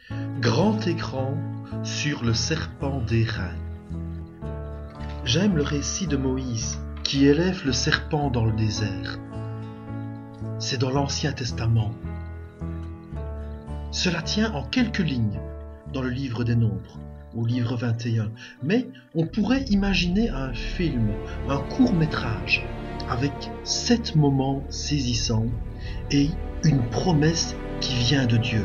Grand écran sur le serpent d'airain. J'aime le récit de Moïse qui élève le serpent dans le désert. C'est dans l'Ancien Testament. Cela tient en quelques lignes dans le livre des Nombres, au livre 21, mais on pourrait imaginer un film, un court-métrage, avec 7 moments saisissants et une promesse qui vient de Dieu.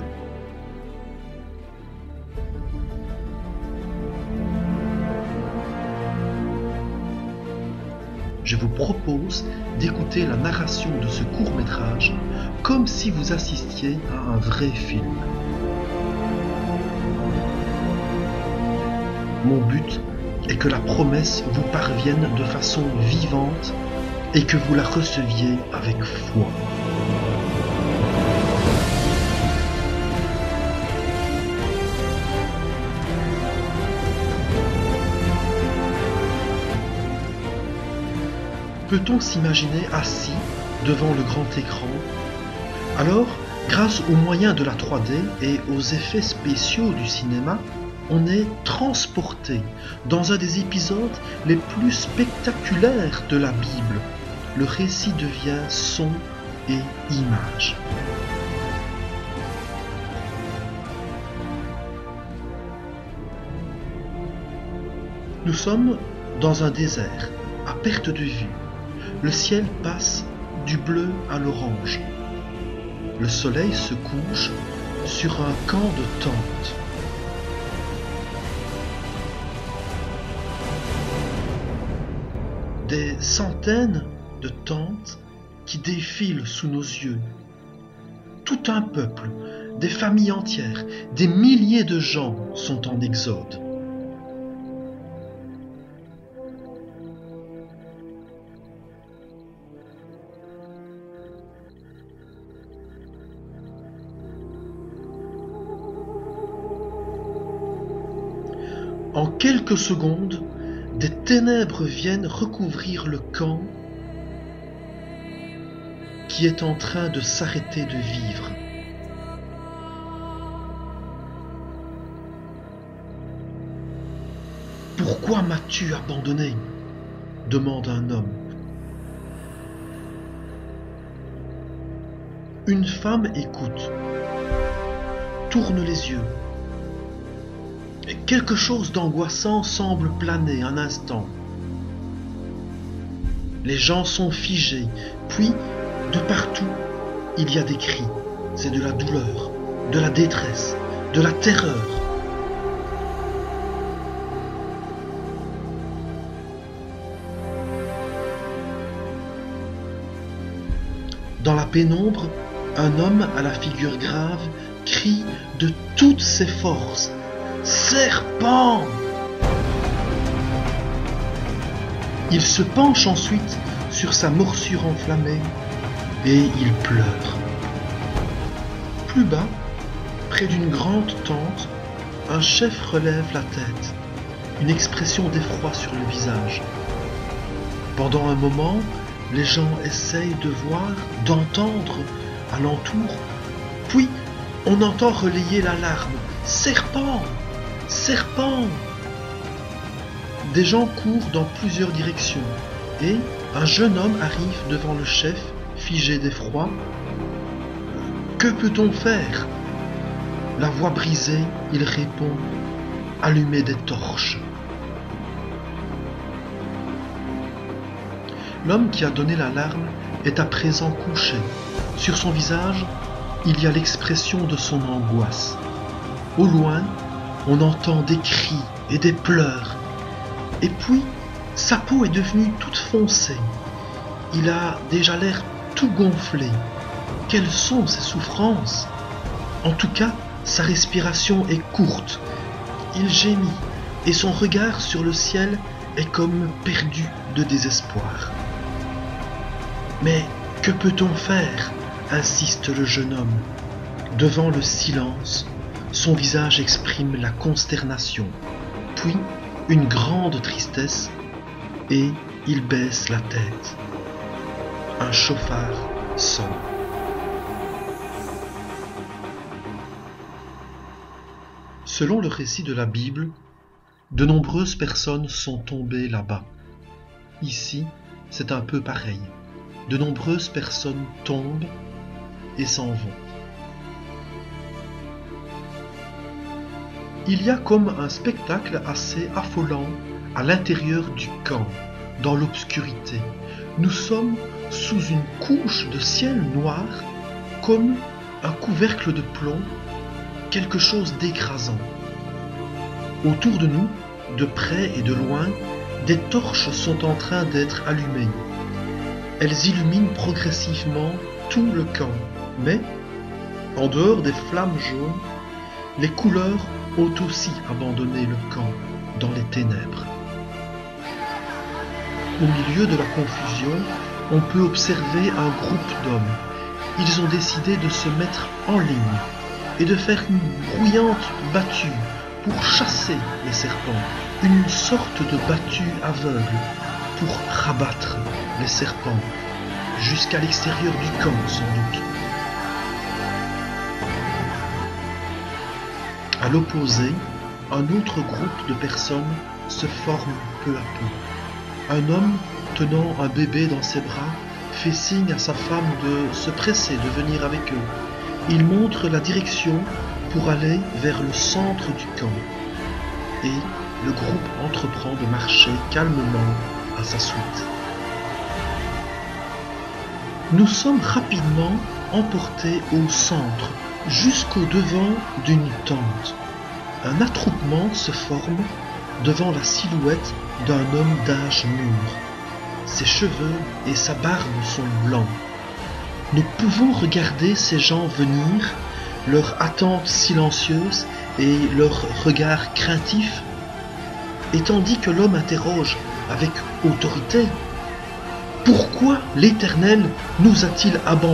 Je vous propose d'écouter la narration de ce court-métrage comme si vous assistiez à un vrai film. Mon but est que la promesse vous parvienne de façon vivante et que vous la receviez avec foi. Peut-on s'imaginer assis devant le grand écran? Alors, grâce aux moyens de la 3D et aux effets spéciaux du cinéma, on est transporté dans un des épisodes les plus spectaculaires de la Bible. Le récit devient son et image. Nous sommes dans un désert, à perte de vue. Le ciel passe du bleu à l'orange. Le soleil se couche sur un camp de tentes. Des centaines de tentes qui défilent sous nos yeux. Tout un peuple, des familles entières, des milliers de gens sont en exode. En quelques secondes, des ténèbres viennent recouvrir le camp qui est en train de s'arrêter de vivre. « Pourquoi m'as-tu abandonné ?» demande un homme. Une femme écoute, tourne les yeux. Quelque chose d'angoissant semble planer un instant. Les gens sont figés, puis de partout, il y a des cris. C'est de la douleur, de la détresse, de la terreur. Dans la pénombre, un homme à la figure grave crie de toutes ses forces. Serpent! Il se penche ensuite sur sa morsure enflammée et il pleure. Plus bas, près d'une grande tente, un chef relève la tête, une expression d'effroi sur le visage. Pendant un moment, les gens essayent de voir, d'entendre alentour, puis on entend relayer l'alarme. Serpent! Serpent! Des gens courent dans plusieurs directions et un jeune homme arrive devant le chef, figé d'effroi. Que peut-on faire? La voix brisée, il répond: allumez des torches. L'homme qui a donné l'alarme est à présent couché. Sur son visage, il y a l'expression de son angoisse. Au loin, on entend des cris et des pleurs. Et puis, sa peau est devenue toute foncée. Il a déjà l'air tout gonflé. Quelles sont ses souffrances? En tout cas, sa respiration est courte. Il gémit et son regard sur le ciel est comme perdu de désespoir. Mais que peut-on faire? Insiste le jeune homme. Devant le silence, son visage exprime la consternation, puis une grande tristesse, et il baisse la tête. Un chauffard sonne. Selon le récit de la Bible, de nombreuses personnes sont tombées là-bas. Ici, c'est un peu pareil. De nombreuses personnes tombent et s'en vont. Il y a comme un spectacle assez affolant à l'intérieur du camp, dans l'obscurité. Nous sommes sous une couche de ciel noir, comme un couvercle de plomb, quelque chose d'écrasant. Autour de nous, de près et de loin, des torches sont en train d'être allumées. Elles illuminent progressivement tout le camp, mais, en dehors des flammes jaunes, les couleurs ont aussi abandonné le camp dans les ténèbres. Au milieu de la confusion, on peut observer un groupe d'hommes. Ils ont décidé de se mettre en ligne et de faire une bruyante battue pour chasser les serpents, une sorte de battue aveugle pour rabattre les serpents jusqu'à l'extérieur du camp sans doute. À l'opposé, un autre groupe de personnes se forme peu à peu. Un homme tenant un bébé dans ses bras fait signe à sa femme de se presser de venir avec eux. Il montre la direction pour aller vers le centre du camp. Et le groupe entreprend de marcher calmement à sa suite. Nous sommes rapidement emportés au centre, jusqu'au devant d'une tente. Un attroupement se forme devant la silhouette d'un homme d'âge mûr. Ses cheveux et sa barbe sont blancs. Nous pouvons regarder ces gens venir, leur attente silencieuse et leur regard craintif, et tandis que l'homme interroge avec autorité « Pourquoi l'Éternel nous a-t-il abandonnés ?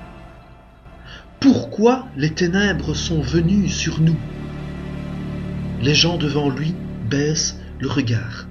Pourquoi les ténèbres sont venues sur nous ?» Les gens devant lui baissent le regard.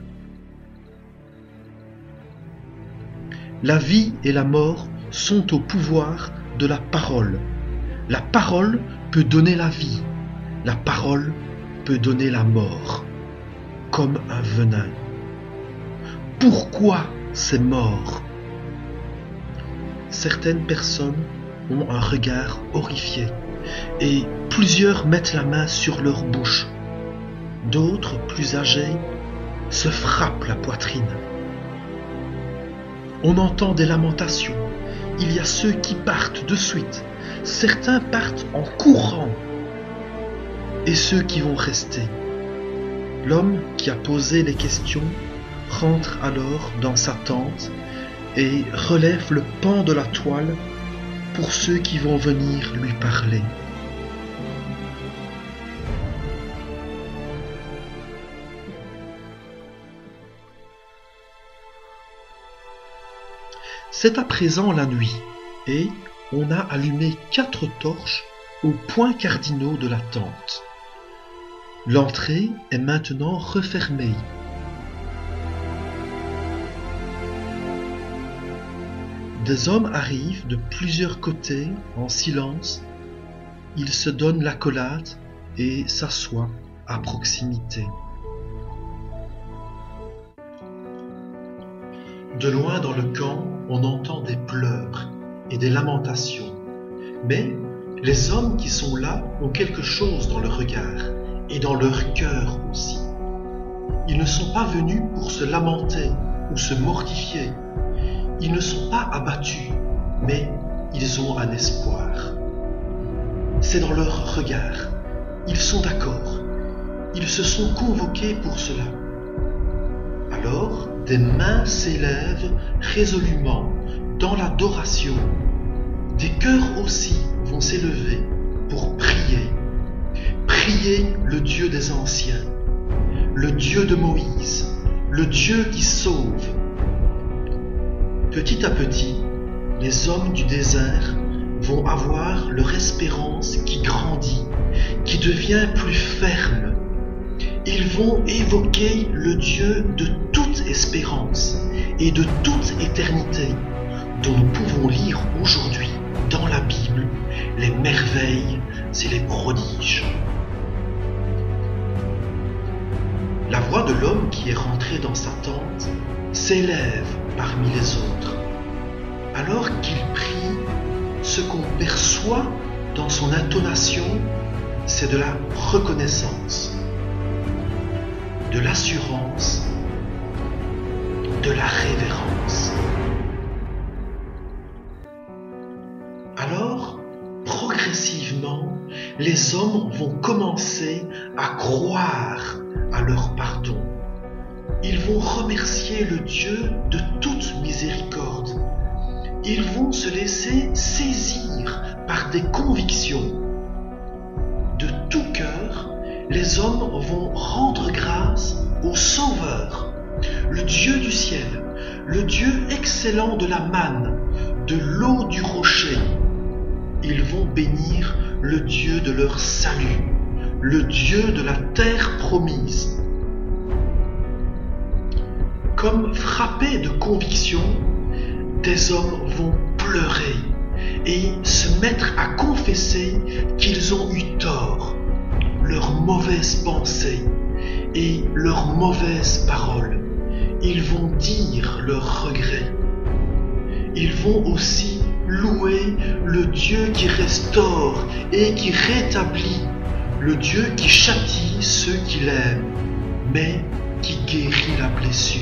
La vie et la mort sont au pouvoir de la parole. La parole peut donner la vie. La parole peut donner la mort, comme un venin. Pourquoi ces morts ? Certaines personnes ont un regard horrifié et plusieurs mettent la main sur leur bouche. D'autres, plus âgés, se frappent la poitrine. On entend des lamentations. Il y a ceux qui partent de suite. Certains partent en courant. Et ceux qui vont rester. L'homme qui a posé les questions rentre alors dans sa tente et relève le pan de la toile pour ceux qui vont venir lui parler. C'est à présent la nuit, et on a allumé 4 torches aux points cardinaux de la tente. L'entrée est maintenant refermée. Des hommes arrivent de plusieurs côtés en silence. Ils se donnent l'accolade et s'assoient à proximité. De loin dans le camp, on entend des pleurs et des lamentations. Mais les hommes qui sont là ont quelque chose dans leur regard et dans leur cœur aussi. Ils ne sont pas venus pour se lamenter ou se mortifier. Ils ne sont pas abattus, mais ils ont un espoir. C'est dans leur regard. Ils sont d'accord. Ils se sont convoqués pour cela. Alors, des mains s'élèvent résolument dans l'adoration. Des cœurs aussi vont s'élever pour prier. Prier le Dieu des anciens, le Dieu de Moïse, le Dieu qui sauve. Petit à petit, les hommes du désert vont avoir leur espérance qui grandit, qui devient plus ferme. Ils vont évoquer le Dieu de toute espérance et de toute éternité, dont nous pouvons lire aujourd'hui dans la Bible les merveilles et les prodiges. de l'homme qui est rentré dans sa tente s'élève parmi les autres. Alors qu'il prie, ce qu'on perçoit dans son intonation, c'est de la reconnaissance, de l'assurance, de la révérence. Alors, progressivement, les hommes vont commencer à croire à leur pardon. Ils vont remercier le Dieu de toute miséricorde. Ils vont se laisser saisir par des convictions. De tout cœur, les hommes vont rendre grâce au Sauveur, le Dieu du ciel, le Dieu excellent de la manne, de l'eau du rocher. Ils vont bénir le Dieu de leur salut, le Dieu de la terre promise. Comme frappés de conviction, des hommes vont pleurer et se mettre à confesser qu'ils ont eu tort, leurs mauvaises pensées et leurs mauvaises paroles. Ils vont dire leurs regrets. Ils vont aussi louer le Dieu qui restaure et qui rétablit, le Dieu qui châtie ceux qui l'aiment, mais qui guérit la blessure.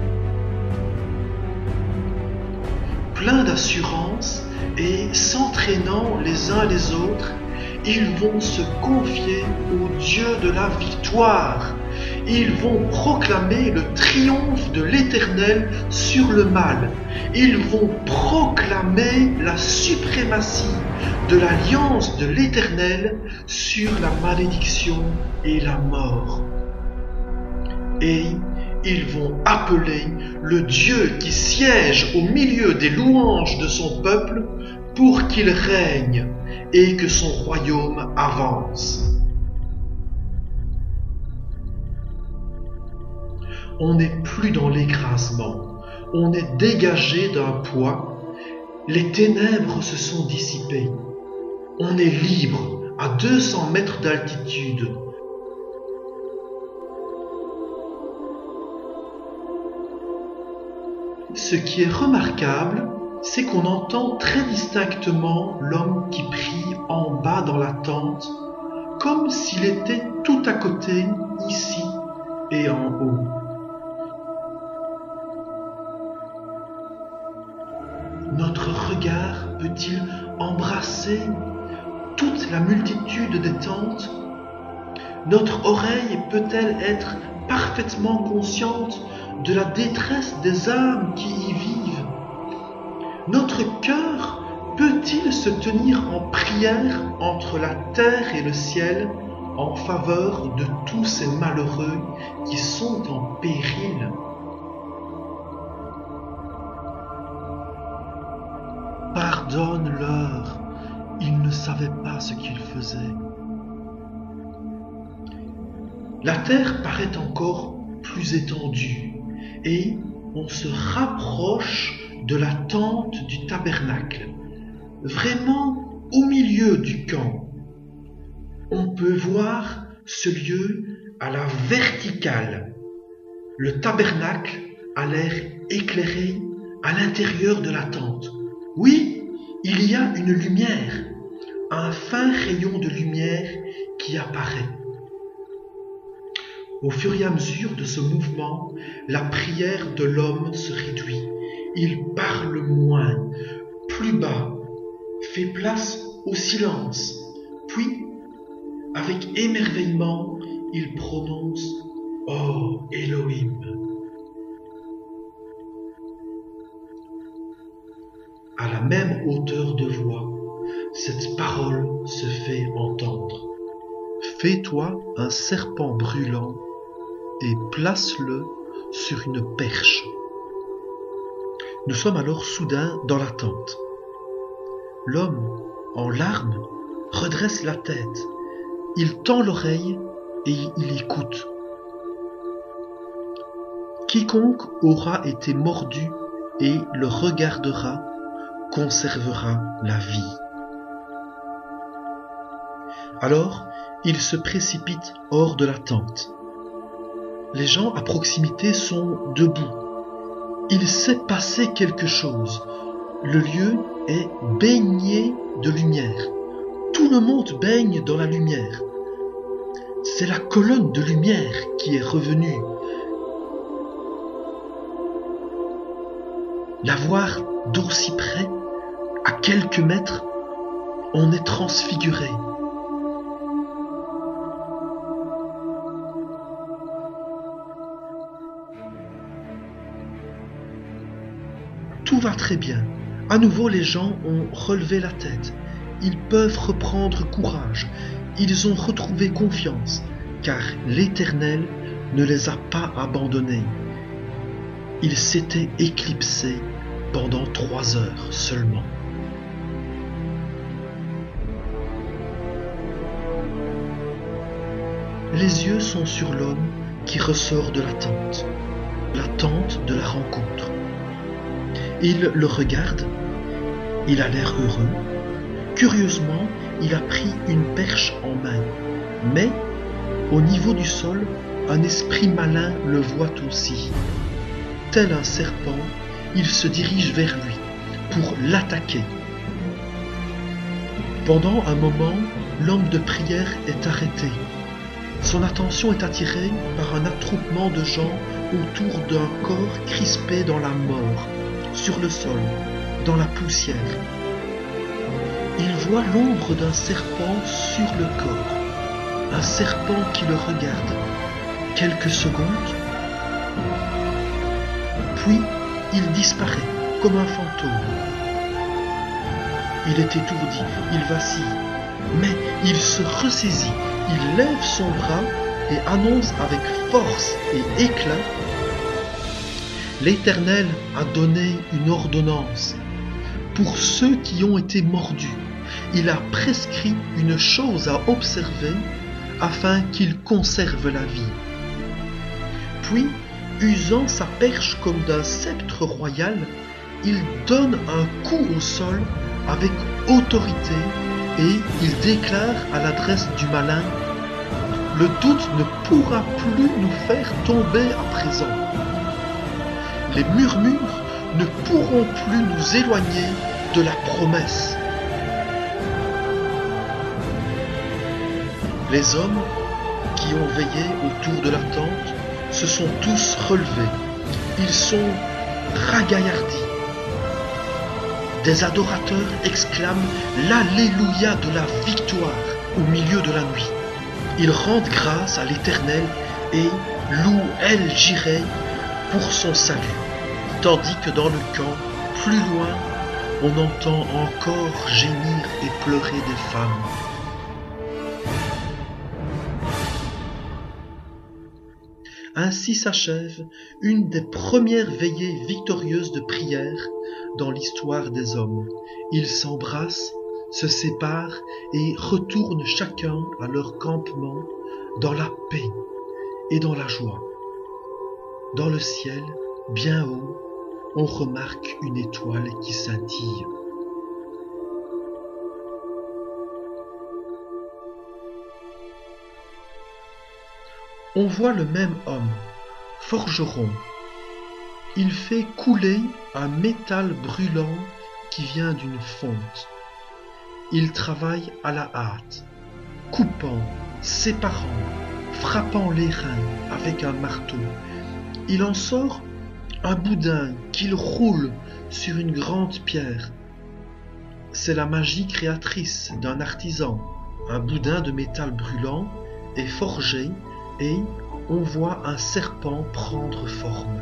Pleins d'assurance et s'entraînant les uns les autres, ils vont se confier au Dieu de la victoire. Ils vont proclamer le triomphe de l'Éternel sur le mal. Ils vont proclamer la suprématie de l'alliance de l'Éternel sur la malédiction et la mort. Et ils vont appeler le Dieu qui siège au milieu des louanges de son peuple pour qu'il règne et que son royaume avance. On n'est plus dans l'écrasement, on est dégagé d'un poids, les ténèbres se sont dissipées, on est libre à 200 mètres d'altitude. Ce qui est remarquable, c'est qu'on entend très distinctement l'homme qui prie en bas dans la tente, comme s'il était tout à côté, ici et en haut. Notre regard peut-il embrasser toute la multitude des tentes? Notre oreille peut-elle être parfaitement consciente de la détresse des âmes qui y vivent? Notre cœur peut-il se tenir en prière entre la terre et le ciel en faveur de tous ces malheureux qui sont en péril? Pardonne-leur, ils ne savaient pas ce qu'ils faisaient. La terre paraît encore plus étendue et on se rapproche de la tente du tabernacle, vraiment au milieu du camp. On peut voir ce lieu à la verticale. Le tabernacle a l'air éclairé à l'intérieur de la tente. Oui, il y a une lumière, un fin rayon de lumière qui apparaît. Au fur et à mesure de ce mouvement, la prière de l'homme se réduit. Il parle moins, plus bas, fait place au silence. Puis, avec émerveillement, il prononce « Oh Elohim ». À la même hauteur de voix, cette parole se fait entendre. Fais-toi un serpent brûlant et place-le sur une perche. Nous sommes alors soudain dans la tente. L'homme, en larmes, redresse la tête. Il tend l'oreille et il écoute. Quiconque aura été mordu et le regardera conservera la vie. Alors, il se précipite hors de la tente. Les gens à proximité sont debout. Il s'est passé quelque chose. Le lieu est baigné de lumière. Tout le monde baigne dans la lumière. C'est la colonne de lumière qui est revenue. La voir d'aussi près, à quelques mètres, on est transfiguré. Tout va très bien. À nouveau, les gens ont relevé la tête. Ils peuvent reprendre courage. Ils ont retrouvé confiance, car l'Éternel ne les a pas abandonnés. Il s'était éclipsé pendant 3 heures seulement. Les yeux sont sur l'homme qui ressort de la tente de la rencontre. Il le regarde, il a l'air heureux. Curieusement, il a pris une perche en main, mais au niveau du sol, un esprit malin le voit aussi. Tel un serpent, il se dirige vers lui pour l'attaquer. Pendant un moment, l'homme de prière est arrêté. Son attention est attirée par un attroupement de gens autour d'un corps crispé dans la mort, sur le sol, dans la poussière. Il voit l'ombre d'un serpent sur le corps, un serpent qui le regarde. Quelques secondes, puis il disparaît comme un fantôme. Il est étourdi, il vacille, mais il se ressaisit, il lève son bras et annonce avec force et éclat: l'Éternel a donné une ordonnance. Pour ceux qui ont été mordus, il a prescrit une chose à observer afin qu'ils conservent la vie. Puis, usant sa perche comme d'un sceptre royal, il donne un coup au sol avec autorité et il déclare à l'adresse du malin: le doute ne pourra plus nous faire tomber à présent. Les murmures ne pourront plus nous éloigner de la promesse. Les hommes qui ont veillé autour de la tente se sont tous relevés. Ils sont ragaillardis. Des adorateurs exclament l'Alléluia de la victoire au milieu de la nuit. Ils rendent grâce à l'Éternel et louent El-Jireh pour son salut. Tandis que dans le camp, plus loin, on entend encore gémir et pleurer des femmes. Ainsi s'achève une des premières veillées victorieuses de prière dans l'histoire des hommes. Ils s'embrassent, se séparent et retournent chacun à leur campement dans la paix et dans la joie. Dans le ciel, bien haut, on remarque une étoile qui scintille. On voit le même homme, forgeron. Il fait couler un métal brûlant qui vient d'une fonte. Il travaille à la hâte, coupant, séparant, frappant les reins avec un marteau. Il en sort un boudin qu'il roule sur une grande pierre. C'est la magie créatrice d'un artisan. Un boudin de métal brûlant est forgé et on voit un serpent prendre forme.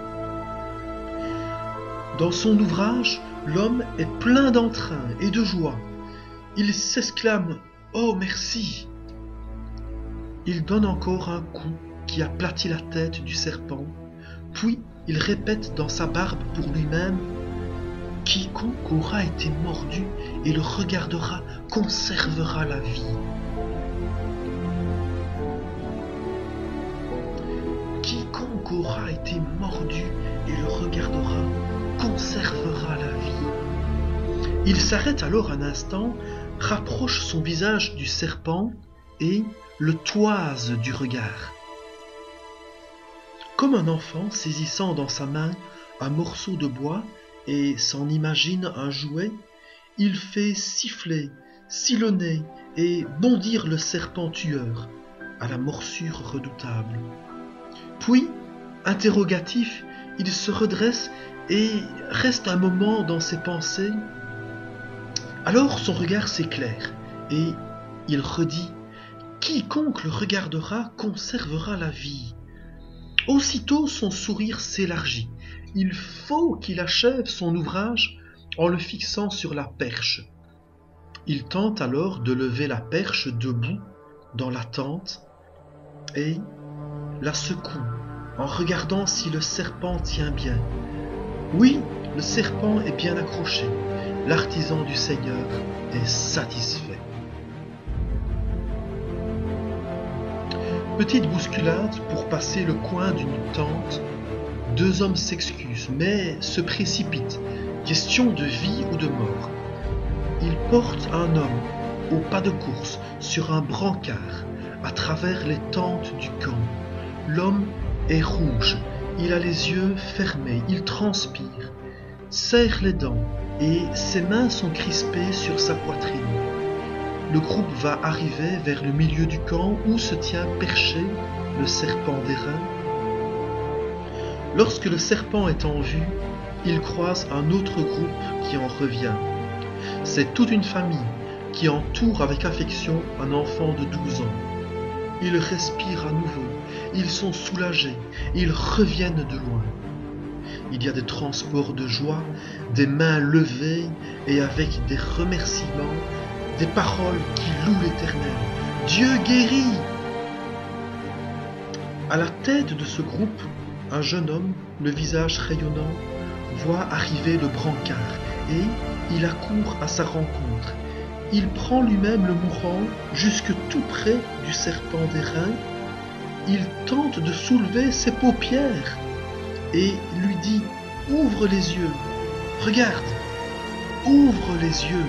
Dans son ouvrage, l'homme est plein d'entrain et de joie. Il s'exclame « Oh, merci !» Il donne encore un coup qui aplatit la tête du serpent, puis il répète dans sa barbe pour lui-même « Quiconque aura été mordu et le regardera conservera la vie. » Quiconque aura été mordu et le regardera conservera la vie. Il s'arrête alors un instant, rapproche son visage du serpent et le toise du regard. Comme un enfant saisissant dans sa main un morceau de bois et s'en imagine un jouet, il fait siffler, sillonner et bondir le serpent tueur, à la morsure redoutable. Puis, interrogatif, il se redresse et reste un moment dans ses pensées. Alors son regard s'éclaire et il redit « Quiconque le regardera conservera la vie ». Aussitôt son sourire s'élargit. Il faut qu'il achève son ouvrage en le fixant sur la perche. Il tente alors de lever la perche debout dans la tente et la secoue en regardant si le serpent tient bien. Oui, le serpent est bien accroché. L'artisan du Seigneur est satisfait. Petite bousculade pour passer le coin d'une tente. Deux hommes s'excusent, mais se précipitent. Question de vie ou de mort. Ils portent un homme au pas de course sur un brancard à travers les tentes du camp. L'homme est rouge, il a les yeux fermés, il transpire, serre les dents et ses mains sont crispées sur sa poitrine. Le groupe va arriver vers le milieu du camp où se tient perché le serpent d'airain. Lorsque le serpent est en vue, il croise un autre groupe qui en revient. C'est toute une famille qui entoure avec affection un enfant de 12 ans. Ils respirent à nouveau, ils sont soulagés, ils reviennent de loin. Il y a des transports de joie, des mains levées et avec des remerciements, des paroles qui louent l'Éternel. Dieu guérit! À la tête de ce groupe, un jeune homme, le visage rayonnant, voit arriver le brancard et il accourt à sa rencontre. Il prend lui-même le mourant jusque tout près du serpent d'airain. Il tente de soulever ses paupières et lui dit « Ouvre les yeux, regarde, ouvre les yeux,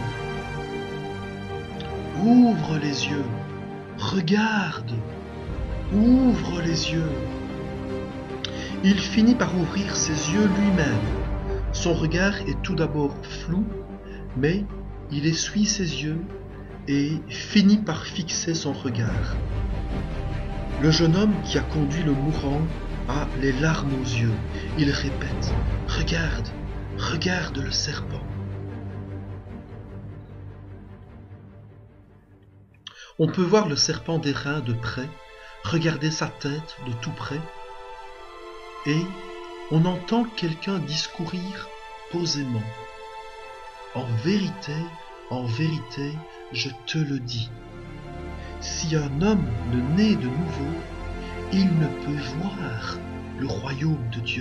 ouvre les yeux, regarde, ouvre les yeux. » Il finit par ouvrir ses yeux lui-même. Son regard est tout d'abord flou, mais il essuie ses yeux et finit par fixer son regard. Le jeune homme qui a conduit le mourant a les larmes aux yeux. Il répète « Regarde, regarde le serpent ». On peut voir le serpent d'airain de près, regarder sa tête de tout près, et on entend quelqu'un discourir posément. En vérité, je te le dis. Si un homme ne naît de nouveau, il ne peut voir le royaume de Dieu.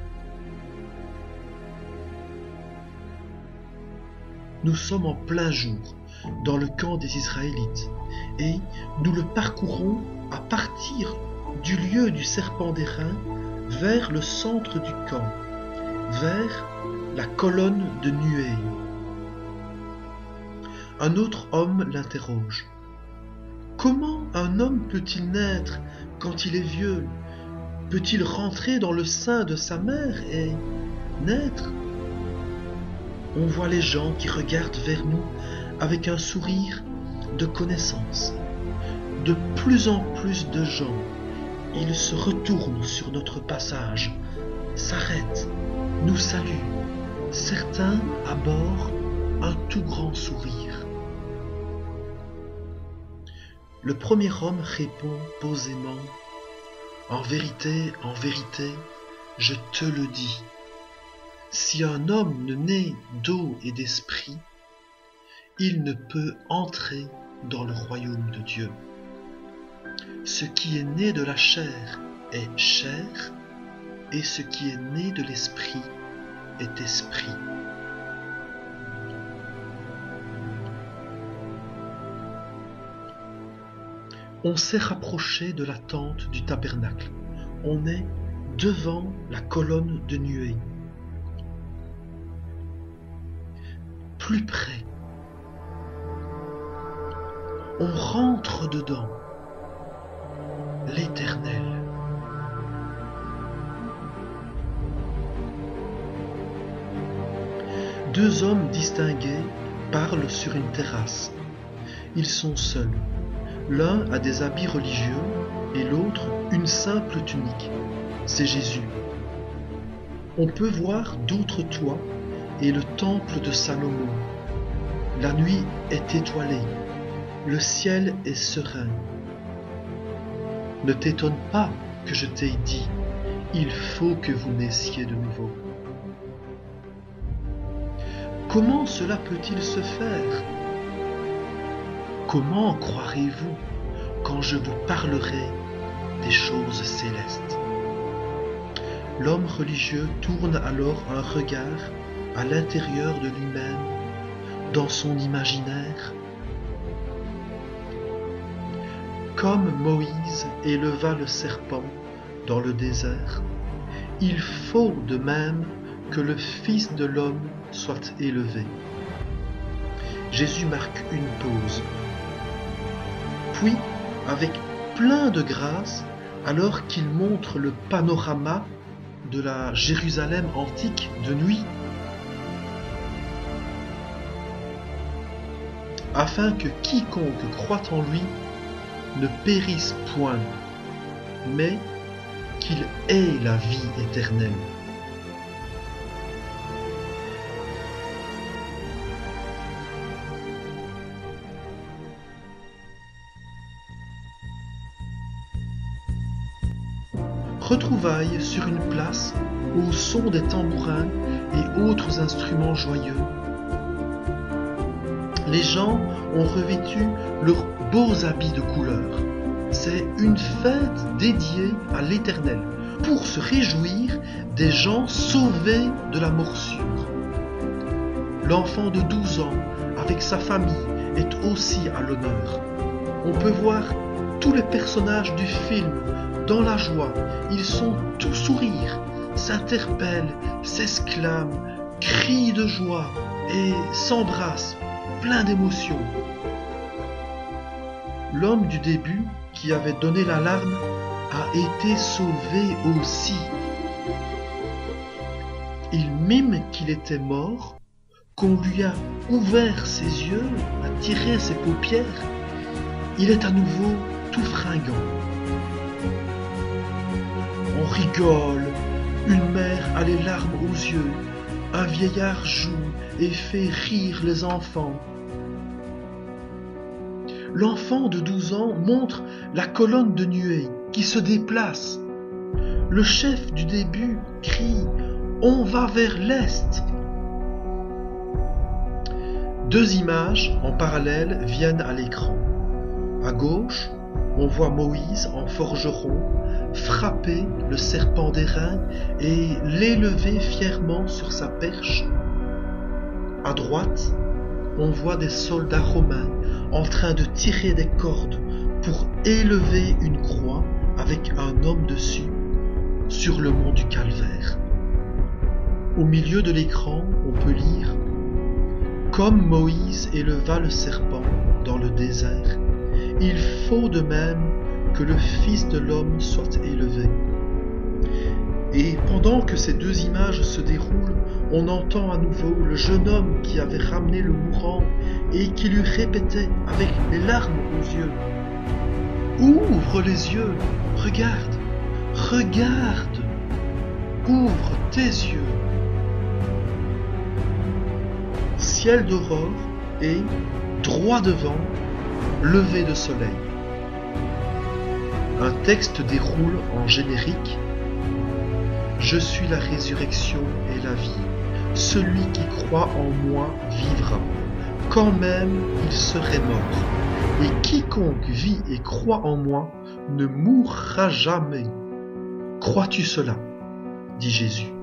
Nous sommes en plein jour dans le camp des Israélites et nous le parcourons à partir du lieu du serpent d'airain vers le centre du camp, vers la colonne de nuée. Un autre homme l'interroge. Comment un homme peut-il naître quand il est vieux? Peut-il rentrer dans le sein de sa mère et naître? On voit les gens qui regardent vers nous avec un sourire de connaissance. De plus en plus de gens, ils se retournent sur notre passage, s'arrêtent, nous saluent, certains à bord, un tout grand sourire. Le premier homme répond posément « En vérité, je te le dis, si un homme ne naît d'eau et d'esprit, il ne peut entrer dans le royaume de Dieu. Ce qui est né de la chair est chair, et ce qui est né de l'esprit est esprit. » On s'est rapproché de la tente du tabernacle. On est devant la colonne de nuée. Plus près. On rentre dedans. L'Éternel. 2 hommes distingués parlent sur une terrasse. Ils sont seuls. L'un a des habits religieux et l'autre une simple tunique. C'est Jésus. On peut voir d'autres toits et le temple de Salomon. La nuit est étoilée, le ciel est serein. Ne t'étonne pas que je t'ai dit, il faut que vous naissiez de nouveau. Comment cela peut-il se faire? Comment croirez-vous quand je vous parlerai des choses célestes? L'homme religieux tourne alors un regard à l'intérieur de lui-même, dans son imaginaire. Comme Moïse éleva le serpent dans le désert, il faut de même que le Fils de l'homme soit élevé. Jésus marque une pause. Puis, avec plein de grâce, alors qu'il montre le panorama de la Jérusalem antique de nuit, afin que quiconque croit en lui ne périsse point, mais qu'il ait la vie éternelle. Retrouvailles sur une place au son des tambourins et autres instruments joyeux. Les gens ont revêtu leurs beaux habits de couleur. C'est une fête dédiée à l'Éternel pour se réjouir des gens sauvés de la morsure. L'enfant de 12 ans avec sa famille est aussi à l'honneur. On peut voir tous les personnages du film dans la joie. Ils sont tout sourire, s'interpellent, s'exclament, crient de joie et s'embrassent, plein d'émotions. L'homme du début, qui avait donné l'alarme, a été sauvé aussi. Il mime qu'il était mort, qu'on lui a ouvert ses yeux, a tiré ses paupières. Il est à nouveau tout fringant. On rigole, une mère a les larmes aux yeux, un vieillard joue et fait rire les enfants. L'enfant de 12 ans montre la colonne de nuée qui se déplace. Le chef du début crie « On va vers l'est ». 2 images en parallèle viennent à l'écran. À gauche, on voit Moïse en forgeron frapper le serpent d'airain et l'élever fièrement sur sa perche. À droite, on voit des soldats romains en train de tirer des cordes pour élever une croix avec un homme dessus sur le mont du Calvaire. Au milieu de l'écran, on peut lire « Comme Moïse éleva le serpent dans le désert, il faut de même que le Fils de l'homme soit élevé. » Et pendant que ces 2 images se déroulent, on entend à nouveau le jeune homme qui avait ramené le mourant et qui lui répétait avec les larmes aux yeux « Ouvre les yeux, regarde, regarde, ouvre tes yeux !» Ciel d'aurore et, droit devant, lever de soleil. Un texte déroule en générique. Je suis la résurrection et la vie. Celui qui croit en moi vivra, quand même il serait mort. Et quiconque vit et croit en moi ne mourra jamais. Crois-tu cela? Dit Jésus.